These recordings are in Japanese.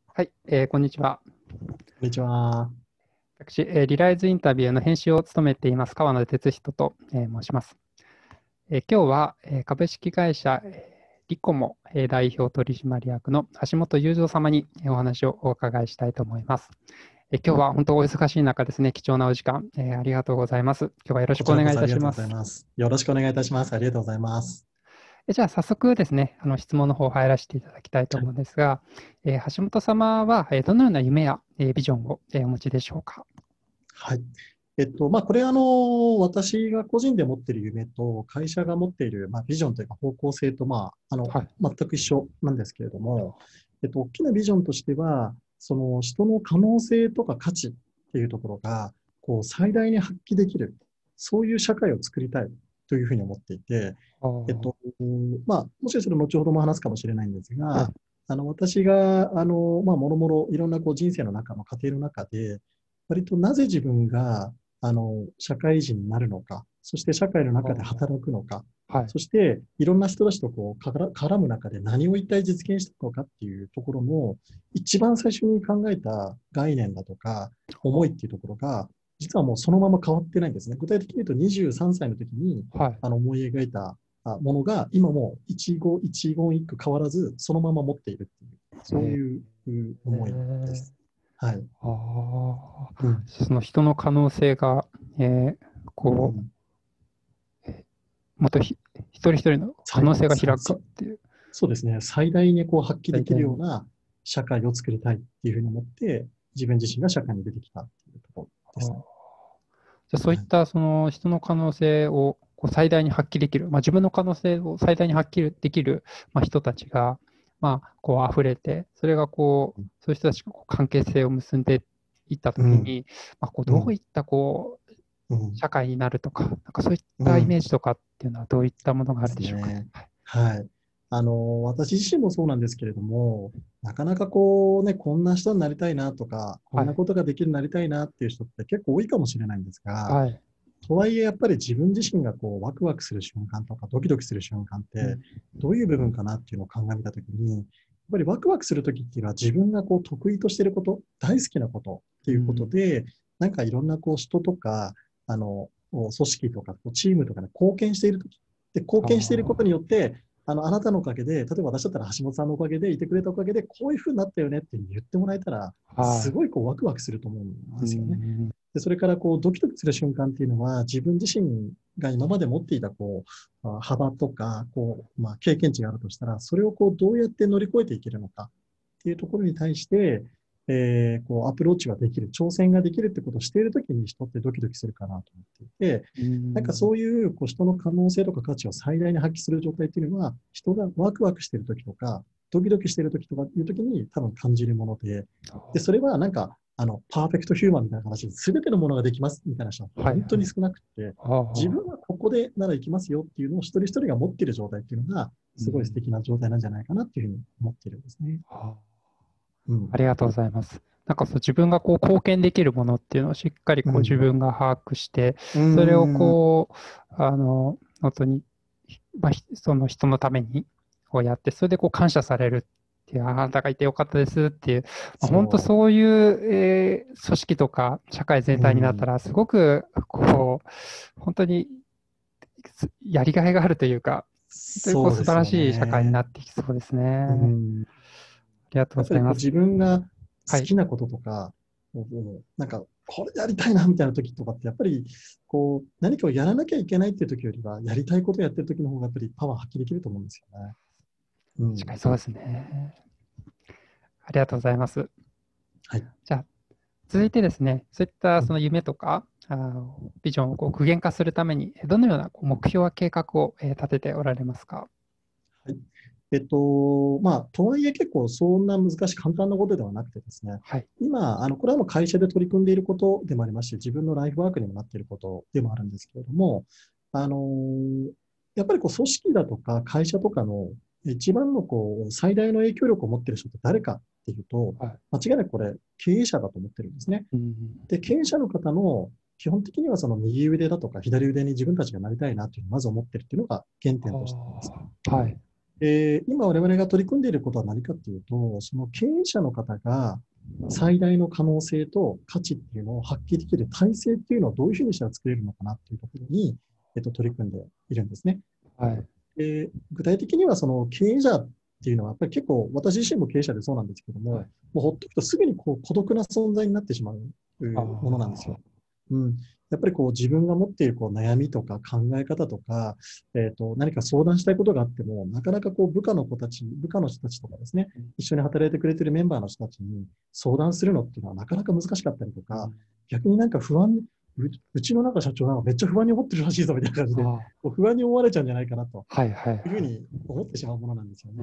はい、こんにちは。 こんにちは。 私、リライズインタビューの編集を務めています川野哲人と、申します。今日は、株式会社、リコモ、代表取締役の橋本雄三様に、お話をお伺いしたいと思います。今日は本当お忙しい中ですね、貴重なお時間、ありがとうございます。今日はよろしこちらこくお願いいそありがとうございたします。 ます。よろしくお願いいたします。ありがとうございます。 じゃあ早速ですね、質問の方入らせていただきたいとはい。 思うんですが、橋本様は、どのような夢や、ビジョンを、お持ちでしょうか。 はい。これ私が個人で持っている夢と、会社が持っている、ビジョンというか方向性と、 はい。 全く一緒なんですけれども、大きなビジョンとしては、その人の可能性とか価値っていうところが、最大に発揮できる、そういう社会を作りたいというふうに思っていて、 あーもしかしたら後ほども話すかもしれないんですはい。 が、私が、もろもろいろんな人生の中の過程の中で、割となぜ自分が、社会人になるのか、そして社会の中で働くのか、 はい。 そしていろんな人たちと絡む中で何を一体実現していくのかっていうところの一番最初に考えた概念だとか思いっていうところが、実はもうそのまま変わってないんですね。具体的に言うと23歳の時にはい。 思い描いたものが今も一語一言一句変わらずそのまま持っているっていう、そうえいうー、 思いです。はい。うん。 その人の可能性が、えーこうん。 もっと一人一人の可最、 能性が開くっささていうそうですね。最大に発揮できる最大に。 ような社会を作りたいっていうふうに思って、自分自身が社会に出てきたっていうところですね。 じゃあそういっはい。 たその人の可能性を最大に発揮できる、自分の可能性を最大に発揮できる、人たちが、溢れて、それがそういう人たちが関係性を結んでいったとうん。 きに、 うん。 どういったうん。 社会になるとか、なんかそういっうん。 たイメージとかっていうのはどういったものがあでるでしょうかね。 すね。はい。私自身もそうなんですけれども、なかなかこんな人になりたいなとか、こはい。 んなことができるようになりたいなっていう人って結構多いかもしれないんですが、 はい。 とはいえやっぱり自分自身がワクワクする瞬間とかドキドキする瞬間ってうん。 どういう部分かなっていうのを鑑みたときに、やっぱりワクワクするときっていうのは自分が得意としていること、大好きなことっていうことうん。 で、なんかいろんな人とか、組織とかチームとかに貢献しているとき、で、貢あ献していることにあ。 よって、あなたのおかげで、例えば私だったら橋本さんのおかげでいてくれたおかげで、こういうふうになったよねって言ってもらえたら、すはごいワクワクすると思うんい。うですよね。 ん。 で、それからドキドキする瞬間っていうのは、自分自身が今まで持っていた幅とか経験値があるとしたら、それをどうやって乗り越えていけるのかっていうところに対して、アプローチができる、挑戦ができるってことをしているときに人ってドキドキするかなと思っていて、 うなんかん。 そういう人の可能性とか価値を最大に発揮する状態っていうのは、人がワクワクしているときとか、ドキドキしているときとかいうときに多分感じるもので、それはなんか、パーフェクトヒューマンみたいな話で、すべてのものができますみたいな人ははい。はい。 本当に少なくて、 ああ。 自分はここでなら行きますよっていうのを一人一人が持っている状態っていうのが、すごい素うん。 敵な状態なんじゃないかなっていうふうに思っているんですね。 あうん。 ありがとうございます。なんか自分が貢献できるものっていうのをしっかり自うん。 分が把握して、 うーそれをん。 本当に、その人のためにやって、それで感謝されるっていう、あなたがいてよかったですっていう、本当そそういう、組織とか社会全う。う体になったん。 ら、すごく本当にやりがいがあるというか、本当に素晴らそうですよしい社会になね。 っていきそうですね。 うん。 ありがとうやっぱりございます。 自分が好はい。 きなこととか、なんか、これやりたいなみたいな時とかって、やっぱり、何かをやらなきゃいけないっていう時よりは、やりたいことをやってる時の方が、やっぱりパワー発揮できると思うんですよね。うん。 確かにそうですね。ありがとうございます。 はい。 じゃあ、続いてですね、そういったうん。 その夢とか、ビジョンを具現化するために、どのような目標や計画を立てておられますか。 はい。とはいえ結構そんな難しい簡単なことではなくてですね、 はい。 今、これはもう会社で取り組んでいることでもありますし、自分のライフワークにもなっていることでもあるんですけれども、あのーやっぱり組織だとか会社とかの一番の最大の影響力を持っている人って誰かっていうと、 はい。 間違いなくこれ経営者だと思ってるんですね。 うん。 で、経営者の方の基本的にはその右腕だとか左腕に自分たちがなりたいなというのをまず思ってるっていうのが原点としてあります。 はい。 今我々が取り組んでいることは何かっていうと、その経営者の方が最大の可能性と価値っていうのを発揮できる体制っていうのをどういうふうにしたら作れるのかなっていうところに、取り組んでいるんですね。 はい。 具体的にはその経営者っていうのはやっぱり結構私自身も経営者でそうなんですけども、 はい。 もうほっとくとすぐにこう孤独な存在になってしまうあものなんですよ。 あ。 うん。やっぱりこう自分が持っているこう悩みとか考え方とか、何か相談したいことがあっても、なかなかこう部下の人たちとかですね、一緒に働いてくれているメンバーの人たちに相談するのっていうのはなかなか難しかったりとか、 うん。 逆になんかうちの中社長なんかめっちゃ不安に思ってるらしいぞみたいな感じで、 ああ。 こう不安に思われちゃうんじゃないかなとはいはいいうふうはい。 に思ってしまうものなんですよね。 うん。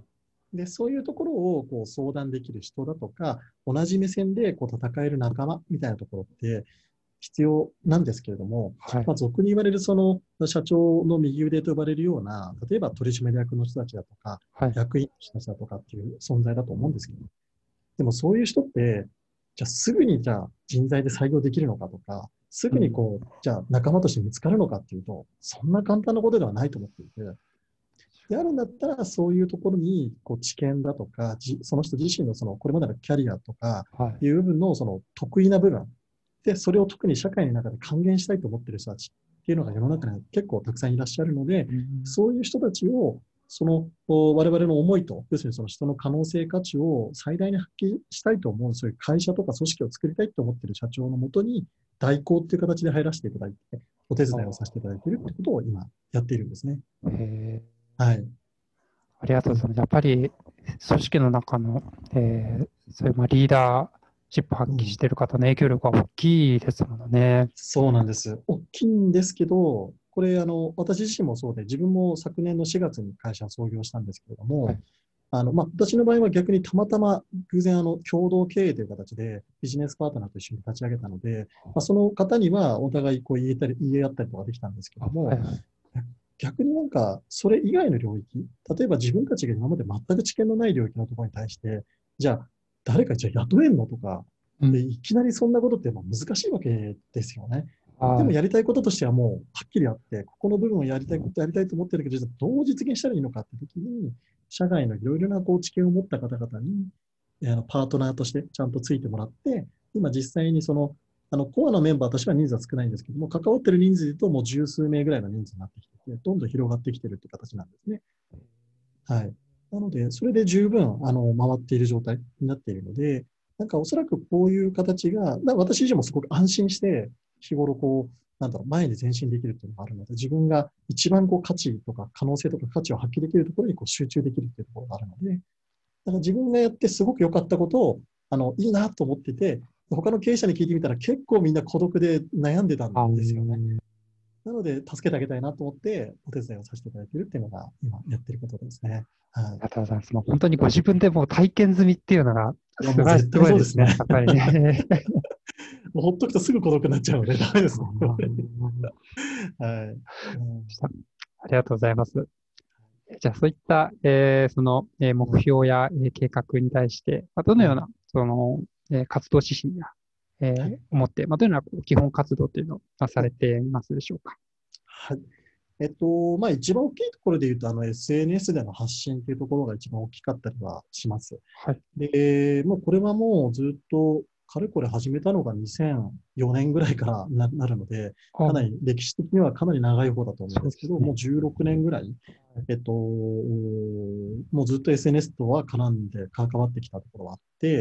で、そういうところをこう相談できる人だとか、同じ目線でこう戦える仲間みたいなところって必要なんですけれども、 はい。 俗に言われるその社長の右腕と呼ばれるような、例えば取締役の人たちだとか、 はい。 役員の人たちだとかっていう存在だと思うんですけど、でもそういう人って、じゃあすぐにじゃあ人材で採用できるのかとか、すうん。 ぐにこう、じゃあ仲間として見つかるのかっていうと、そんな簡単なことではないと思っていて、であるんだったら、そういうところに、こう、知見だとか、その人自身のその、これまでのキャリアとかはい。 いう部分のその得意な部分で、それを特に社会の中で還元したいと思っている人たちっていうのが世の中に結構たくさんいらっしゃるので、 うん。 そういう人たちを、その我々の思いと、要するにその人の可能性価値を最大に発揮したいと思う、そういう会社とか組織を作りたいと思っている社長のもとに、代行っていう形で入らせていただいて、お手あ伝いをさせていただいているってことを今やっているんですね。 あ。へえ。 はい。 ありがとうございます。やっぱり組織の中の、そういうリーダーシップ発揮しうん、 ている方の影響力は大きいですものね。 そうなんです。大きいんですけど、これ、私自身もそうで、自分も昨年の4月に会社を創業したんですけれども、 はい。 私の場合は逆にたまたま偶然、共同経営という形でビジネスパートナーと一緒に立ち上げたので、その方にはお互いこう言い合ったりとかできたんですけあ、 ども、 はいはい。 逆になんか、それ以外の領域、例えば自分たちが今まで全く知見のない領域のところに対して、じゃあ、誰かじゃあ雇えんのとか、 うん。 いきなりそんなことって難しいわけですよね。ではい。 もやりたいこととしてはもうはっきりあって、ここの部分をやりたいことやりたいと思ってるけど、じゃあどう実現したらいいのかって時に、社外のいろいろなこう知見を持った方々に、パートナーとしてちゃんとついてもらって、今実際にその、コアのメンバーとしては人数は少ないんですけども、関わってる人数で言うともう十数名ぐらいの人数になってきてて、どんどん広がってきてるっていう形なんですね。はい。なので、それで十分、回っている状態になっているので、なんかおそらくこういう形が、私自身もすごく安心して、日頃こう、なんだろう、前に前進できるっていうのがあるので、自分が一番こう価値とか可能性とか価値を発揮できるところにこう集中できるっていうところがあるので、だから自分がやってすごく良かったことを、いいなと思ってて、他の経営者に聞いてみたら結構みんな孤独で悩んでたあんですよね。 ーなので、助けてあげたいなと思って、お手伝いをさせていただいているっていうのが、今やってることですね。はい。 ありがとうございます。もう本当にご自分でもう体験済みっていうのがいや、もう絶すごいですね。 対そうですね。 やっぱりね。 もうほっとくとすぐ孤独になっちゃうので、ダメですね。 あーはい。うん、 ありがとうございます。じゃあ、そういった、目標や、計画に対して、どのうん、 ような、活動指針や、 はい。 思って、どのような基本活動というのをされていますでしょうか。 はい。一番大きいところで言うと、SNS での発信というところが一番大きかったりはします。 はい。 で、もうこれはもうずっと、かれこれ始めたのが2004年ぐらいからなるので、 あ、 かなり歴史的にはかなり長い方だと思うんですけど、 そうですね。 もう16年ぐらい、 はい。 もうずっと SNS とは絡んで関わってきたところはあって、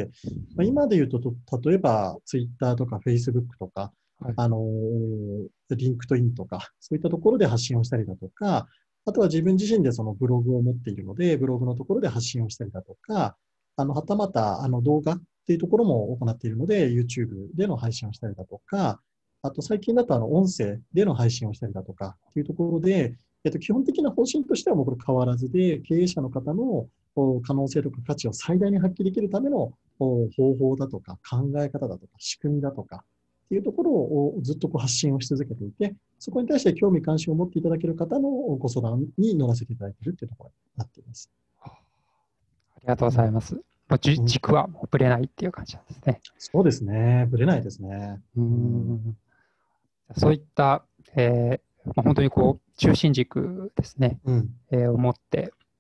今で言うと、例えば Twitter とか Facebook とか、 はい。 リンクトインとか、そういったところで発信をしたりだとか、あとは自分自身でそのブログを持っているので、ブログのところで発信をしたりだとか、はたまた動画っていうところも行っているので、YouTube での配信をしたりだとか、あと最近だと音声での配信をしたりだとかっていうところで、基本的な方針としてはもうこれ変わらずで、経営者の方の可能性とか価値を最大に発揮できるための方法だとか考え方だとか仕組みだとかっていうところをずっと発信をし続けていて、そこに対して興味関心を持っていただける方のご相談に乗らせていただいているというところになっています。 ありがとうごうん、 ざいます。 うん、 軸はもうぶれないっていう感じなんですね。 そうですね。ぶれないですね。 うーうん、 ん。そういった、本当に中心軸ですね。 うん、 を持って、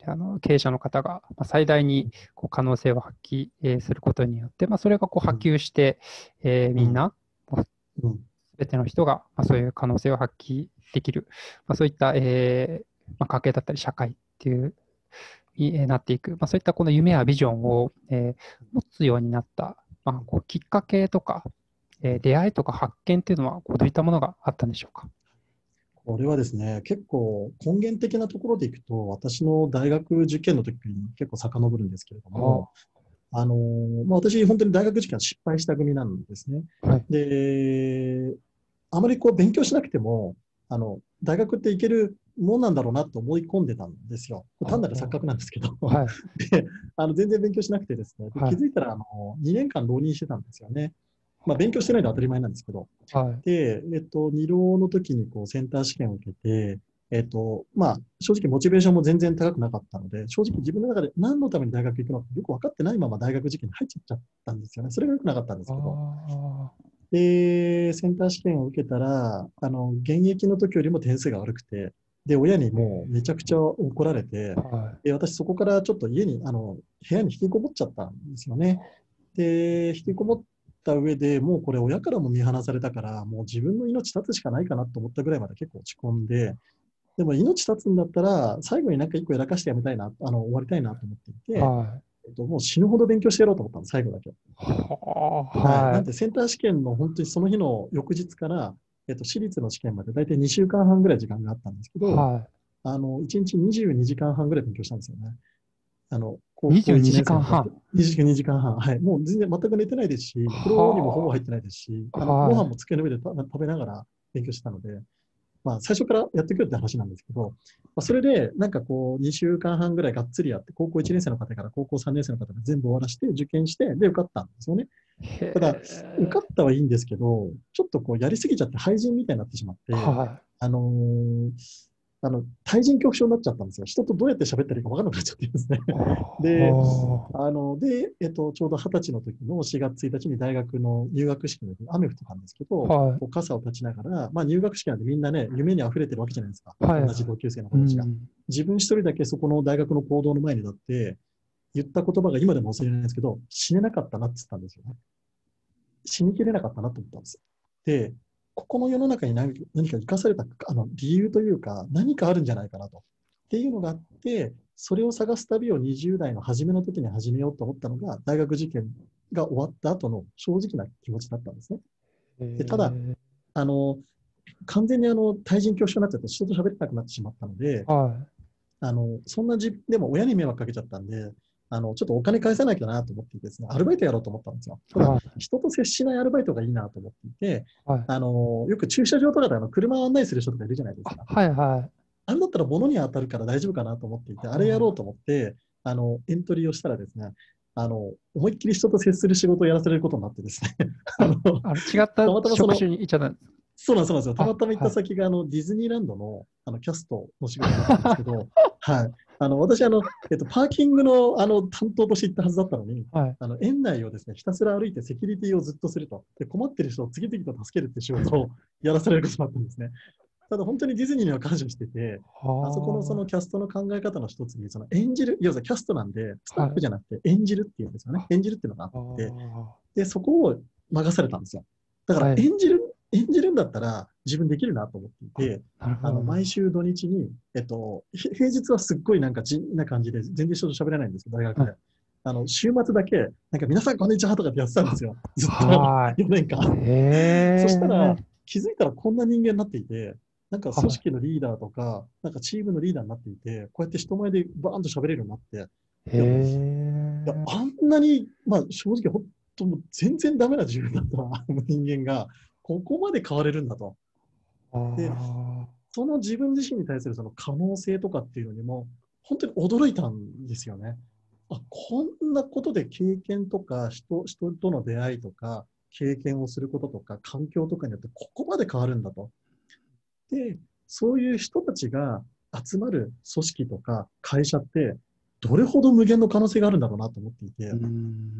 経営者の方が最大にこう可能性を発揮することによって、それがこう波及して、みんな、 うん。 すべての人がそういう可能性を発揮できる、そういった、家計だったり社会っていうになっていく、そういったこの夢やビジョンを、持つようになった、こうきっかけとか、出会いとか発見っていうのはこうどういったものがあったんでしょうか。 これはですね、結構根源的なところでいくと、私の大学受験の時に結構遡るんですけれども、私、本当に大学受験は失敗した組なんですね。 はい。 で、あまりこう勉強しなくても、大学って行けるもんなんだろうなと思い込んでたんですよ。単なる錯覚なんですけど。 はい。 で、全然勉強しなくてですね、ではい。 気づいたら、2年間浪人してたんですよね。勉強してないのは当たり前なんですけど。 はい。 で、二浪の時にこうセンター試験を受けて、正直モチベーションも全然高くなかったので、正直自分の中で何のために大学行くのかよく分かってないまま大学受験に入っちゃったんですよね。それが良くなかったんですあけど。 あ。 で、センター試験を受けたら、現役の時よりも点数が悪くて、で、親にもうめちゃくちゃ怒られて、 はで、私そこからちょっと家に、部屋に引きこもっちゃったんですよね。で、引きこもった上でもうこれ親からも見放されたから、もう自分の命絶つしかないかなと思ったぐらいまで結構落ち込んで、でも命絶つんだったら、最後になんか一個やらかしてやめたいな、終わりたいなと思っていい。 て、 はい。 もう死ぬほど勉強してやろうと思ったんです、最後だけ。はい。なはんで、センター試験の本当にその日の翌日から、私立の試験まで大体2週間半ぐらい時間があったんですけい。 ど、 は 1日22時間半ぐらい勉強したんですよね。 い。 高校 22 1年時生の時、 間半。 22時間半。はい。もう全然全く寝てないですし、風呂にもほぼは入ってないですし、 あ。 ご飯はも机の上で食べながら勉強してたので、最初からやってくるって話なんですけど、それで、なんかこう、2週間半ぐらいがっつりやって、高校1年生の方から高校3年生の方で全部終わらして、受験して、で、受かったんですよね。 い。 ただ、 へ受かっえ。 たはいいんですけど、ちょっとこう、やりすぎちゃって廃人みたいになってしまって、 はあのー対人恐怖症になっちゃったんですよ。人とどうやって喋ったらいいか分からなくなっちゃってですね。 い。 で、 はちょうど20歳の時の4月1日に大学の入学式の時に雨降ってたんですけど、 あ。はい。 こう傘を立ちながら、入学式なんでみんなね、夢に溢れてるわけじゃないですか。 はい。 同じ同級生の子たちが。 うん。 自分一人だけそこの大学の講堂の前に立って、言った言葉が今でも忘れないんですけど、死ねなかったなって言ったんですよね。死にきれなかったなと思ったんです。で、ここの世の中に何か生かされた理由というか、何かあるんじゃないかなと。っていうのがあって、それを探す旅を20代の初めの時に始めようと思ったのが、大学受験が終わった後の正直な気持ちだったんですね。 へで、ただ、 え。 あの、完全に対人恐怖症になっちゃって人と喋れなくなってしまったので、 はそんなでも親に迷惑かけちゃったんで、ちょっとお金返さなきゃなと思っていてですね、アルバイトやろうと思ったんですよ。 い。 ただ、 はい。 人と接しないアルバイトがいいなと思っていて、 はい。 よく駐車場とかで車を案内する人とかいるじゃないですか。 はい。はい。 あれだったら物に当たるから大丈夫かなと思っていて、あれやろうと思って、エントリーをしたらですね、思いっきり人と接する仕事をやらされることになってですね、 違ったたまたま職種に行っちゃったんです。 そうなんですよ。たまたま行ったはい。 先が、ディズニーランドの、キャストの仕事だったんですけど、はい。私、パーキングの、担当として行ったはずだったのに、 はい。 園内をですね、ひたすら歩いてセキュリティをずっとすると。で、困ってる人を次々と助けるっていう仕事をやらされることだったんですね。ただ、本当にディズニーには感謝してて、あそこのそのはキャストの考え方の一つに、その演じる、要はキャストなんで、スタあ。はい。 ッフじゃなくて演じるっていうんですよね。 あ演じるっていうのがあっあて、 ー。 で、そこを任されたんですよ。だからはい。 演じるんだったら自分できるなと思っていて、 なるほど。 毎週土日に、平日はすっごいなんか地味な感じで、全然人と喋れないんですけど、大学はい。 で。週末だけ、なんか皆さんこんにちはとかってやってたんですよ。ずっとは 4年間。 い。 そしたら、 へえ。 気づいたらこんな人間になっていて、なんか組は織のリーダーとか、なんかチームのリーダーになっていて、こうやって人前でバーンと喋れるようになって、 い。へいや、 え。 あんなに、正直、本当もう全然ダメな自分だった人間が、ここまで変われるんだと。 あで、 あ。 その自分自身に対するその可能性とかっていうのにも、本当に驚いたんですよね。こんなことで経験とか人との出会いとか、経験をすることとか、環境とかによってここまで変わるんだと。で、そういう人たちが集まる組織とか会社って、どれほど無限の可能性があるんだろうなと思っていて、 うん。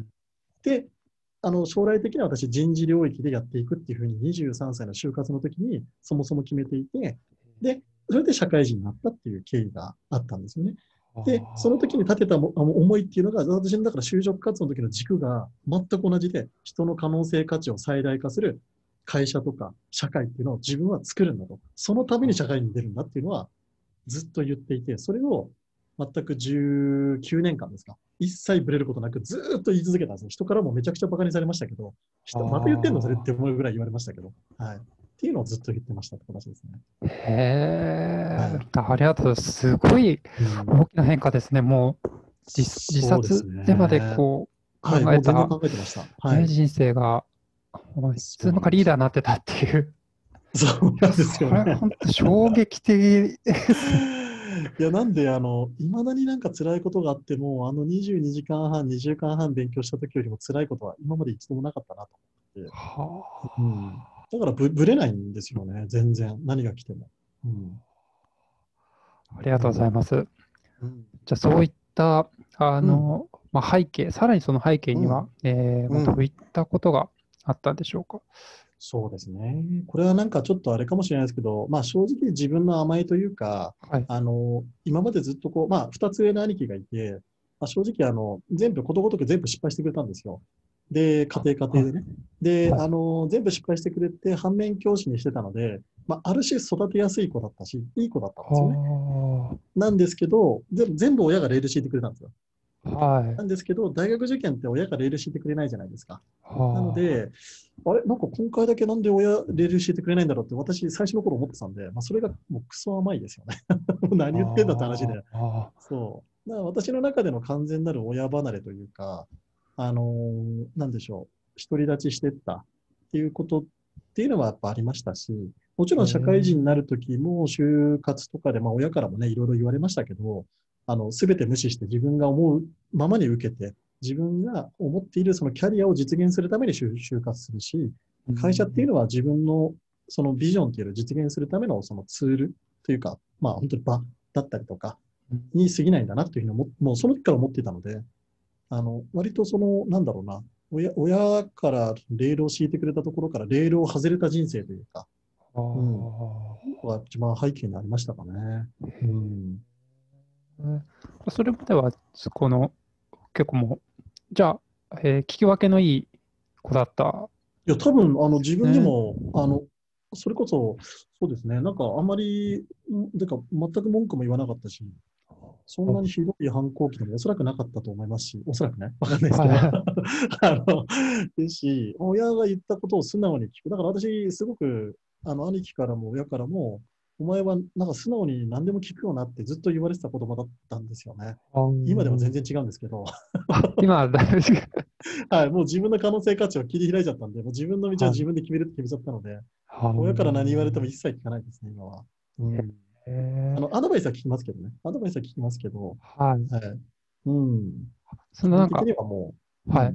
で、将来的には私人事領域でやっていくっていうふうに23歳の就活の時にそもそも決めていて、で、それで社会人になったっていう経緯があったんですよね。 で、その時に立てた思いっていうのが、私のだから就職活動の時の軸が全く同じで、人の可能性価値を最大化する会社とか社会っていうのを自分は作るんだと。そのために社会に出るんだっていうのはずっと言っていて、それを全く19年間ですか。一切ブレることなくずっと言い続けたんですよ。人からもめちゃくちゃ馬鹿にされましたけど、また言ってんのそれって思うぐらい言われましたけど、はい。っていうのをずっと言ってましたって話ですね。 へえ、 はい。 ありがとうございます。すごいうん、 大きな変化ですね。もう自殺そうですでまでね。 こうはい、もう全然考えた、 考えてました。はい。 ね、人生が、もう普通のリーそうなんですよ。 ダーになってたっていう。 そういや、 なんですよね。 それ本当衝撃的ですね。 いや、なんで、いまだになんか辛いことがあっても、22時間半、2週間半勉強した時よりも辛いことは今まで一度もなかったなと思って。うん。 はだからぶれないんですよね、全然。何が来ても。うん。 あ、ありがとうございうん。 ます。 うん。 じゃあ、そういった、 うん。 背景、さらにその背景には、 うん。うん。 どういったことがあったんでしょうか。 そうですね。これはなんかちょっとあれかもしれないですけど、まあ正直自分の甘えというか、 はい。 今までずっとこう、まあ二つ上の兄貴がいて、まあ、正直全部ことごとく全部失敗してくれたんですよ。で、 は家庭でね。で、 はい。 全部失敗してくれて反面教師にしてたので、まあある種育てやすい子だったし、いい子だったんですよね。 はなんですけど、全部親がレール敷いてくれたんですよ。 あ、はい。 なんですけど、大学受験って親がレール敷いてくれないじゃないですか。なのはで、あれなんか今回だけなんで親レール教えてくれないんだろうって私最初の頃思ってたんで、まあそれがもうクソ甘いですよね。何あ、 言ってんだって話あで。 あ、 そう。だから私の中での完全なる親離れというか、なんでしょう。独り立ちしてったっていうことっていうのはやっぱありましたし、もちろへん社会人になえ、 るときも就活とかで、まあ親からもね、いろいろ言われましたけど、すべて無視して自分が思うままに受けて、自分が思っているそのキャリアを実現するために就活するし、 う会社っていうん、 のは自分のそのビジョンっていうのを実現するためのそのツールというか、まあ本当に場だったりとかうん、 に過ぎないんだなというふうにもうその時から思っていたので、割とその、なんだろうな、親からレールを敷いてくれたところからレールを外れた人生というか、 あうん、 あ、 が一番背景にありましたかね。うへん。 え、それまでは、この、結構もう、じゃあ、聞き分けのいい子だったいや、多分、自ですね。 分でも、それこそ、そうですね、なんかあんまり、てか、全く文句も言わなかったし、そんなにひどい反抗期でもおそらくなかったと思いますし、おそらくね、わかんないですけど、 はですし、親が言ったことを素直に聞く。だから私、すごく、兄貴からも親からも、お前はなんか素直に何でも聞くよなってずっと言われてた言葉だったんですよね。 あ、 今でも全然違うんですけど、 今はだいぶ、 はい、もう自分の可能性価値を切り開いちゃったんで、もう自分の道ははい。 自分で決めるって決めちゃったので、 は親から何言われても一切聞かないですね、今は。うい。へん。 え、 アドバイスは聞きますけどね。アドバイスは聞きますけど、 はい。 はい。うん。基本的そのなんか、 にはもう、うはい。 ん。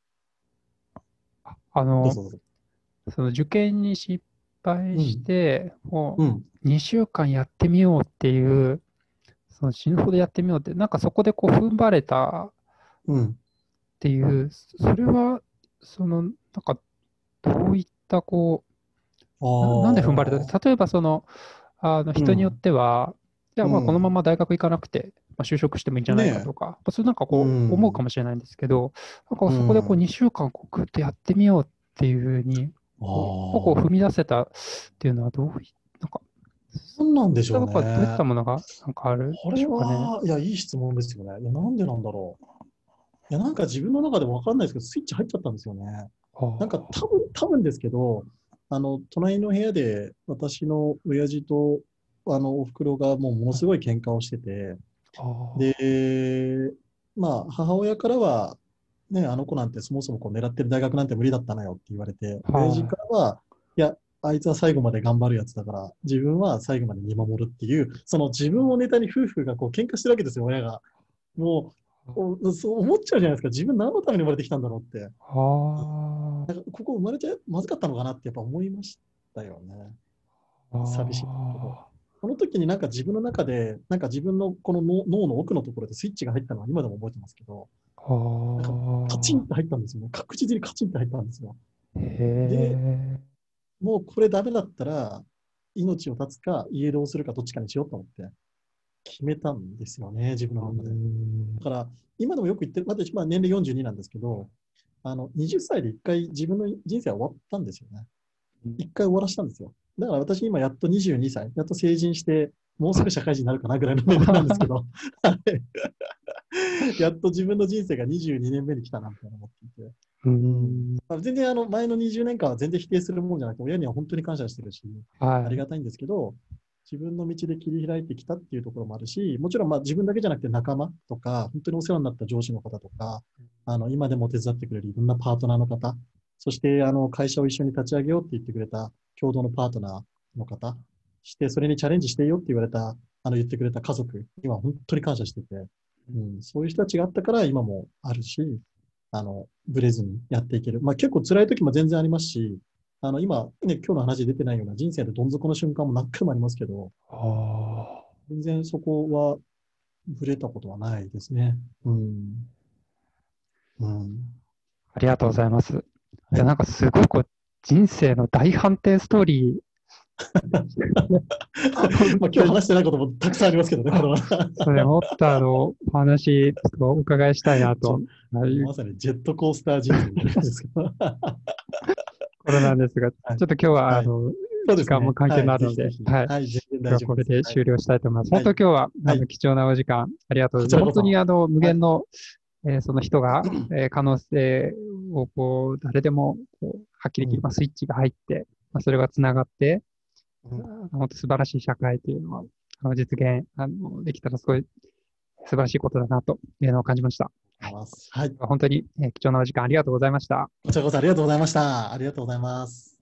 あの、 どうぞどうぞ。 その受験に失敗しうん。 て、もうん。 う2週間やってみようっていう、その死ぬほどやってみようって、なんかそこでこう踏ん張れたっうん。 ていう、それは、なんかどういったこあなんで踏ん張れあ。 た例えば人によっうん。 ては、じゃあうまあこのまん。 ま大学行かなくて、まあ、就職してもいいんじゃないかねとか、そういうなんかえ。うこう思うかん。 もしれないんですけど、なんかうそこでこうん。 2週間こうグッとやってみようっていうふうに、 あこう一歩こう踏みあ。 出せたっていうのはどうい、なんか、 何なんでしょうそういったところはどういったね。 ものがなんかあるんこれでしょうかね。 は、いや、いい質問ですよね。いや、なんでなんだろう。いや、なんか自分の中でわかんないですけど、スイッチ入っちゃったんですよね。 あなんかあ、 多分ですけど、隣の部屋で私の親父と、お袋がもうものはい、 すごい喧嘩をしてて、 あで、まあ、母親からは、ね、あの子なんてそもそもこう狙ってる大学なんて無理だったのよって言われて、 あ、 親父はい。 からは、いや、あいつは最後まで頑張るやつだから、自分は最後まで見守るっていう、その自分をネタに夫婦がこう喧嘩してるわけですよ、親が。もそう思っちゃうじゃないですか。自分何のために生まれてきたんだろうって。 あなんかここ生まれちゃまずかったのかなってやっぱ思いましたよね。 あ、 寂しいけど。 あその時になんか自分の中で、なんか自分のこの脳の奥のところでスイッチが入ったのは今でも覚えてますけど、 あ、 なんかカチンあって入ったんですよね。確実にカチンって入ったんですよ。 あ、へで、 え、 もうこれダメだったら、命を絶つか、家出をするかどっちかにしようと思って、 決めたんですよね、自分の中で。 ん。 だから、今でもよく言ってる、私、まあ、年齢42なんですけど、20歳で一回自分の人生は終わったんですよね。一回終わらしたんですよ。だから私今やっと22歳、やっと成人して、もうすぐ社会人になるかなぐらいの年齢なんですけど、やっと自分の人生が22年目に来たなみたいな思っていて。全然前の20年間は全然否定するもんじゃなくて、親には本当に感謝してるし、 はい。 ありがたいんですけど、自分の道で切り開いてきたっていうところもあるし、もちろんまあ自分だけじゃなくて仲間とか、本当にお世話になった上司の方とか、今でも手伝ってくれるいろんなパートナーの方、そして会社を一緒に立ち上げようって言ってくれた共同のパートナーの方、してそれにチャレンジしていいよって言われた、言ってくれた家族には本当に感謝してて、そういう人たちがあったから今もあるし、ブレずにやっていける。まあ結構辛い時も全然ありますし、今、ね、今日の話出てないような人生でどん底の瞬間も何回もありますけど、全然そこはブレたことはないですね。 ありがとうございます。いや、 はい。 なんかすごい人生の大反転ストーリー。 まあ今日話してないこともたくさんありますけどね、これは。 それもっとお話、ちょっとお伺いしたいなと。 まさにジェットコースター人生みたいな感じですけど。 これなんですが、ちょっと今日は、 はい、そうですね。 時間も関係もあるので、はい。 はい、全然今日はこれ大丈夫です。 で終了したいと思います。 はい、 本当今日は、 はい、 貴重なお時間、ありがとうございます。 こちらこそ。 本当に無はい、 限の、その人が、可能性を誰でもはっきりスイッチが入って、それがつながって、本当素晴らしい社会というのは、実現できたらすごい素晴らしいことだなというのを感じました。 はい。 本当に貴重なお時間ありがとうございました。 こちらこそありがとうございました。ありがとうございます。